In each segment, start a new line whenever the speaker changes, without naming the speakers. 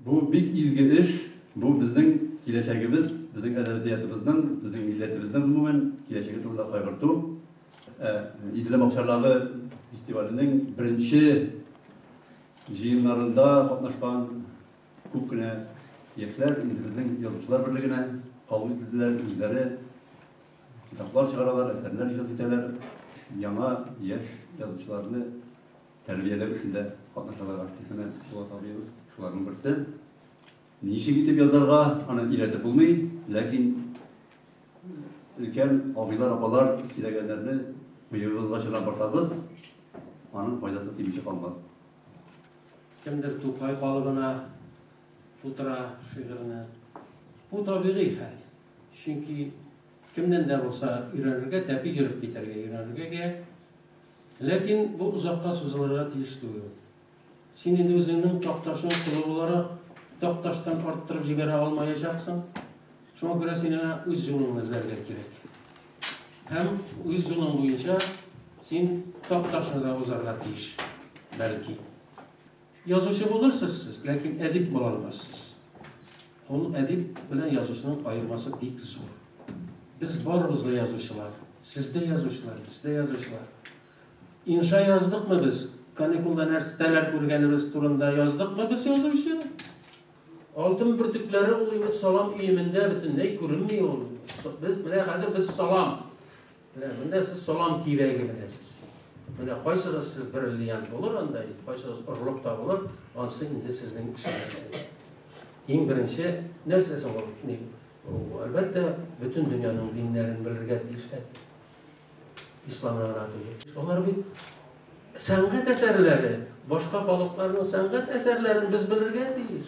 Bu big izgi iş, bu bizning geleceğimiz, bizning edebiyatımızdan, bizning milletimizden umumen geleceği turda kaygırtı. İdile Makşarları Festivali'nin birinci jiyinlarında katlaşkan köpküne yaşlar, indi bizning Yazıcılar Birliği'ne kabul edildiler, özleri kitaplar çıkarırlar, eserler icra ederler. Yana yaş yazıcılarını terbiyeler üçünde katlaşalar aktifine ulaşabiliyoruz. Şuların birisi. Nişi gidip yazarga ana iletip bulmayı, lakin ülken abiler, abalar, silegenlerini bıyığımızga çıran barsağız, anın faydası temici kalmaz.
Kimdir Tupay kalıbına, tutura şiirine, bu tabii hal. Çünkü kimden de olsa öğrenirge, tepi yürüp biterge öğrenirge gerek. Lakin bu uzakka sözlere tiliştiriyor. Senin özünün taktaşın kulu olarak taktaştan arttırıp jibere almayacaksın. Şuna göre senin öz yolunu izlerler gerek. Hem öz yolun boyunca sen taktaşını da uzarga deyiş belki. Yazıcı bulursunuz siz, lakin edip bulamazsınız. Onun edip bilen yazıcının ayırması pek zor. Biz varımızda yazıcılar, sizde yazıcılar, bizde yazıcılar. İnşa yazdık mı biz? Kanikulda nersteler görgenimiz turunda yazdık mı biz yazıcı? Altın bürtükleri oluyor, salam iyiminde bütünley görünmüyor. Biz salam. Bunda siz salam kiveye gibinesiz. Qaysi siz brilliant olur, qaysi urluq da olur, ansı indi sizning işiniz. Eng birinchi narsasi bor. Albatta bütün dünyanın dinlerini bilirge deyishadi. İslam'a anlatılıyor. Onlar bir sanat eserleri, başka halkların sanat eserlerini biz bilirge deyiş.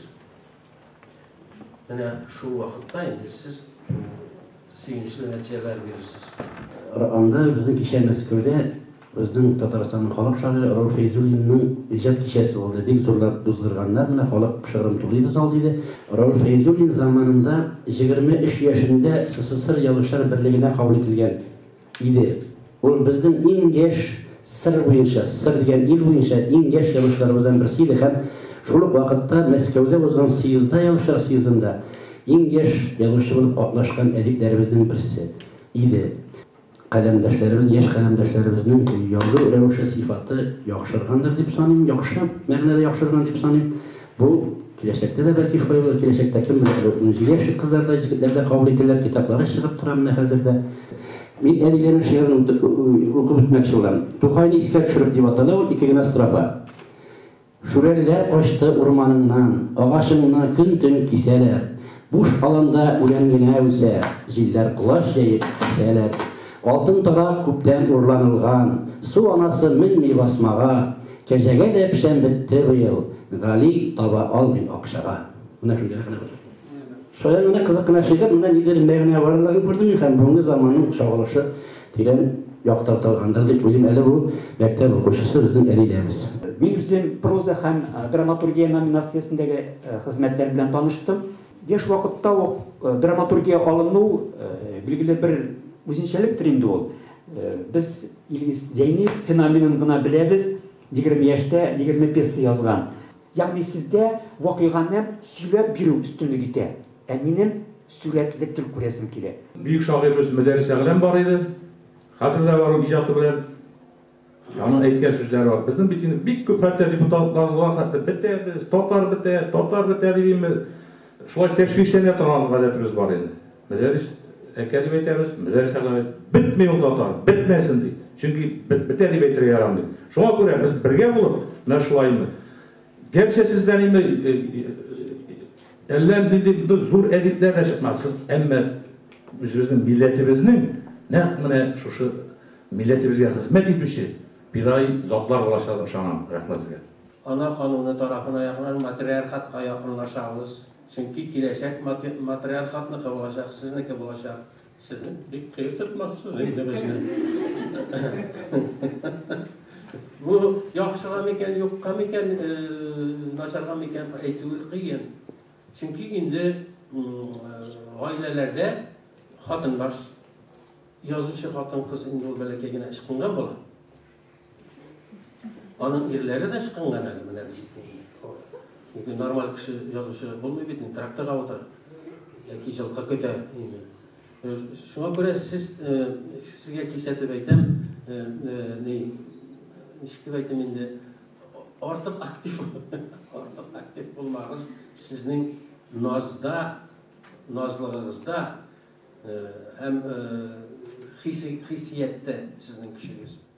Şu vakitte indi siz sevinçli neticeler verirsiniz.
Anda bizim kişi Mesköy'de özünün Tataristan'ın halk şairi Rauf Feyzulin'in icad kişisi oldu. Bek zorlar duzdurganlar, mine halk şığırımtılıydı saldıydı. Rauf Feyzulin zamanında 23 yaşında SSR Yazıcılar Birliği'ne kabul edilgen idi. O bizden en geç sır boyunca, sır degen il boyunca en geç yazıcılarımızdan birisiydi. Hem şuluk vakitte Mesköy'de bozgan siyizda yazıcılar siyizinde en geç yazıcı bulup katlaşkan ediplerimizden birisi idi. Kalemdaşlarımız, yaş kalemdaşlarımızın yazı revişi sıfatı yakışırgandır deyip sanayım, mağnada yakışırgan deyip sanayım. Bu gelecekte de belki şöyle olur, gelecekte kim bilir, yaşı kızlarda, yigitlarda kabul edilir, kitapları çıkıp duran hazırda. Ben edilerin şiirini okuyup bitmekçi olan. Tukaylı isker çürüp deyip atalı, o iki güne strafa. Şureliler koştu ormanından, ağaçından gün tün kiseler. Buş alanda ulengine ölse, ziller kulaş yayıp kiseler. Altın tara küpten urlanılgan, su anası minmi basmağa, kecege de pişen bitti bu yıl, gali taba al bin akşağa. Buna şimdi yakına var. Soyanına kızıkına şeyler, bundan gidelim mevneye varırlarını gördüm yıkan, bunun zamanın şağılışı dilen yaktartılgandır deyip bugün eli bu mektep okuşusu bizden eliylemiz.
Ben özüm proza hem dramaturgiya nominasyasındaki hizmetler bilen tanıştım. Geç vakitte o dramaturgiya alınığı bilgiler bir özünçeliktir indi ol. Biz İlgis Zeynep fenomenini gına bilemiz. 20 yaşta 25 yazgan. Yani sizde vakıganın söylep biru üstünlüğü ite. Eminim sürekli til kuresim kile.
Büyük şairimiz Müderris Ağlam var idi. Hazır da var o icatı bilen. Onun aytgan sözleri var. Bizning bütün bir köp hatta deputatlar var hatta bitte toplar bitte deymi. Şulay teşviklenip turgan adetimiz var endi. Müderris Ekadip etemiz, müderris ağlam bitmeyi ondatar, bitmesin deydi. Çünkü bitti edip etire yaram deydi. Şuna göre biz birge bulup, ne şulayımı. Gelse sizden elden bildiğimde zor edipler de çıkmaz. Ama bizim milletimizin ne şu milletimize hizmet etmişi bir ay zatlar ulaşacağız şanam. Rahmet sizge.
Ana kanunu tarafına yakınan matriarkat'a yakınlaşağız. Çünkü gelecek matriarkatını olacak, sizinki olacak. Sizin bir kıyır tutmazsınız demesine. Bu yaxşıga meken, yokka meken, naşarga meken aytığı kıyın. Çünkü indi ailelerde hatınlar, yazıcı hatın kız indi o belekegine ışkıngan bola. Onun irleri de ışkıngan elimine bizim. Нормаль кеше язучы булмый бит, тракторга утыр. Яки жылкы көтә. Шуңа күрә сезгә кисәтеп әйтәм, ничек дип әйтәм инде, артык актив булмагыз, сезнең назлыгыгызда һәм хиссиятте сезнең көчегез.